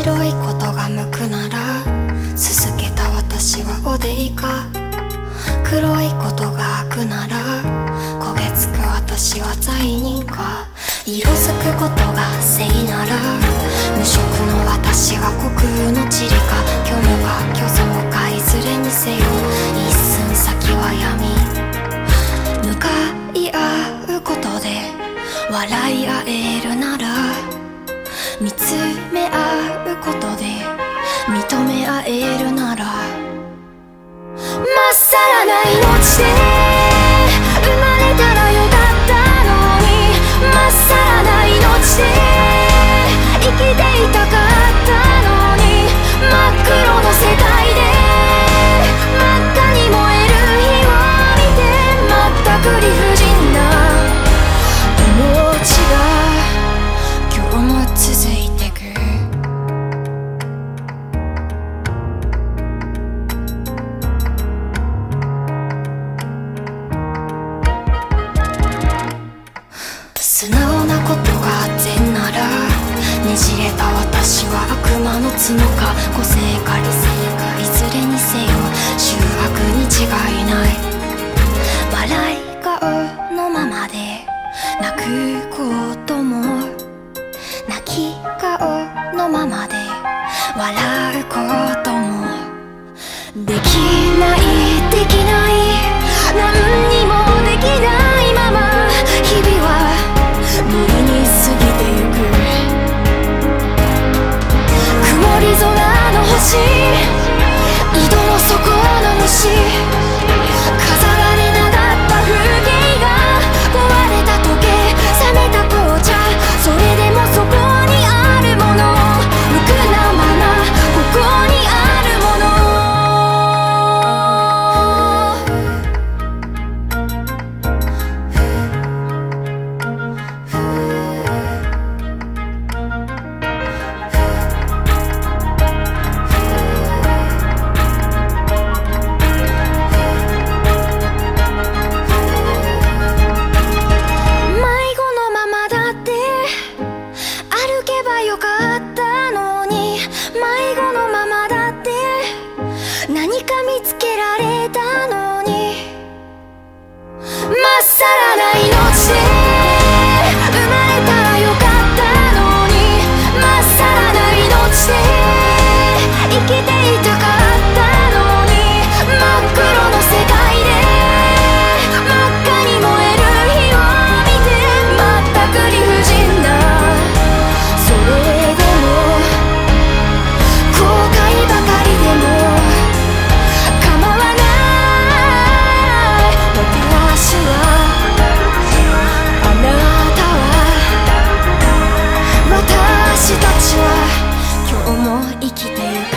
白いことが向くならすすけた私はおでいか、黒いことが開くなら焦げつく私は罪人か、色づくことが正なら無色の私が虚空の塵か、虚無か虚像かいずれにせよ一寸先は闇、向かい合うことで笑い合えるなら見つめ合うことで認め合えるなら、まっさらな命で生まれたらよかったのに、まっさらな命で生きていたかったのに、真っ黒の世界で真っ赤に燃える火を見て全く理不尽な気持ちが今日も続いてく。素直なことが善ならねじれた私は悪魔の角か、個性か理性かいずれにせよ醜悪に違いない、笑い顔のままで泣くことも泣き顔のままで笑うこともできないできない何にもできないまま日々は無理に過ぎてゆく、曇り空の星井戸の底の虫飾られなかった風景が壊れた時計冷めた紅茶、それでもそこにあるもの無垢なままここにあるもの、よかったのに迷子のままだって何か見つけられたのに、まっさらな命で生まれたらよかったのに、まっさらな命で生きていたかったのに、真っ黒の世界で真っ赤に燃える火を見て全く理不尽な、それでも後悔ばかりでも構わない、私はあなたは私たちは今日も生きてゆく。